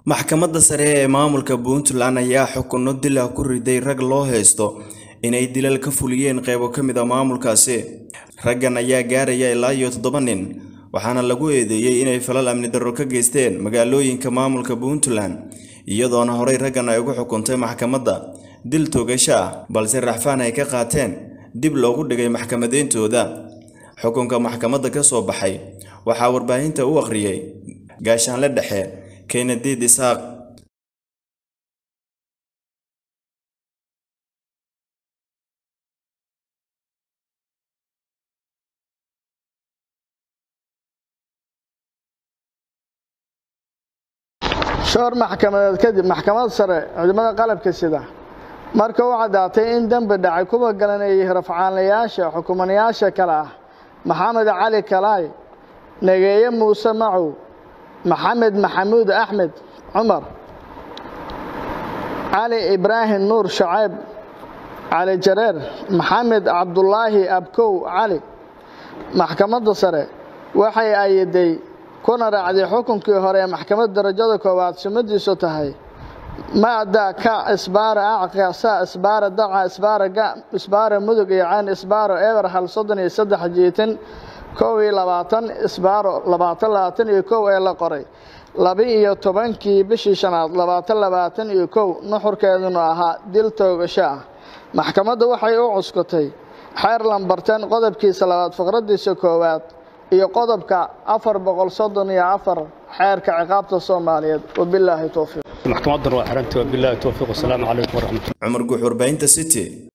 maxkamadda sare ee maamulka Puntland ayaa xukunno dil ah ku riday rag loo haysto inay dilal ka fuliyeen qaybo ka mid ah maamulkaasi. Raggan ayaa gaaraya ilaa 7 nin waxaana lagu eedeeyay inay falal amni darro ka geysteen magaalooyinka maamulka Puntland iyadoona horey raggan ay ugu xukuntay maxkamadda dil toogasho ah balse rafaan ay ka qaateen dib loogu dhigay maxkamadeyntooda. xukunka maxkamadda ka soo baxay waxa warbaahinta u akhriyay gaashaanle dhexe Kennedy Isaaq. شهر محكمة كذب محكمة سرة عندما قلب كسيدة مركو عداتي إن دم بدعي كوبا قلنا رفعان لياشة حكومة لياشة كلا محمد علي كلاي نجاية موسى معو محمود أحمد عمر علي إبراهيم نور شعيب علي جرير محمد عبد الله أبكو علي محكمة سرة وحي أيدي كنا رعدي حكم كهرية محكمة درجة كوات سمدي سوتهاي ما دا كا إسبار أعقاسا إسبار دعا إسبار جا إسبار مدق يعان إسبار إبر هل صدني صدح جيتن كوي لباتن إسبار لباتن لاتن يكو إلى قري لبي يتبنكي بشي شنات لباتن يكو نحر كيدنوها دلتو غشاء محكمة وحي أعسكتي حير لمبرتين قدب كي سلوات فقردي سكوات iyo qodobka 434 xeerka ciqaabta Soomaaliyeed wabillahi tawfiiq maxkamadda waa xirantay wabillahi tawfiiq. Assalaamu alaykum wa rahmatullahi. Umar Guxur Baynta City.